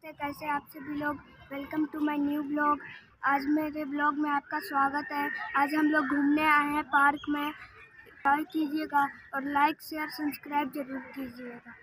नमस्ते, कैसे आप सभी लोग। Welcome to my new blog. आज मेरे ब्लॉग में आपका स्वागत है। आज हम लोग घूमने आए हैं पार्क में। लाइक कीजिएगा और लाइक शेयर सब्सक्राइब जरूर कीजिएगा।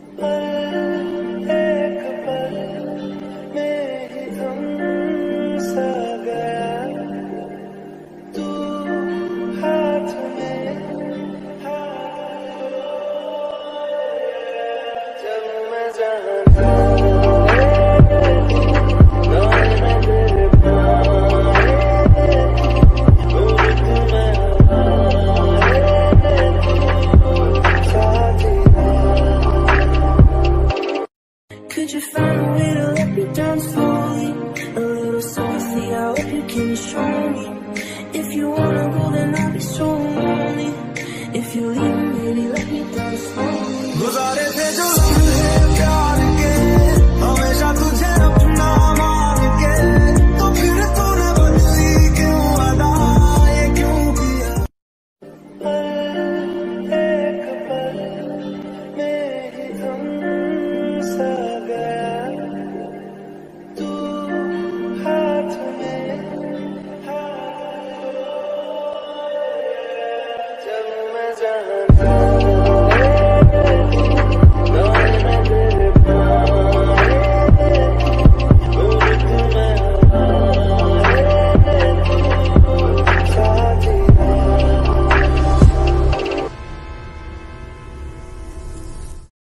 Could you find a way to let me down slowly? A little softly, I hope you can show me. If you wanna go, then I'll be so lonely. If you leave me, baby, let me down slowly. गुज़ारे थे जो लम्हे प्यार के, हमेशा तुझे अपना मान के, तो फिर तूने बदली क्यों अदा, ये क्यों किया? एक पल मेरी गम सा जब मैं